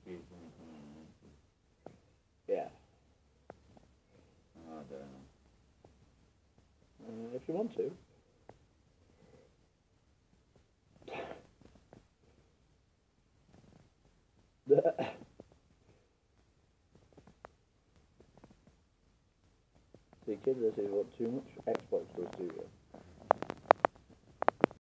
Yeah. I don't know. If you want to. See, kids, they say, what, too much Xbox does to you.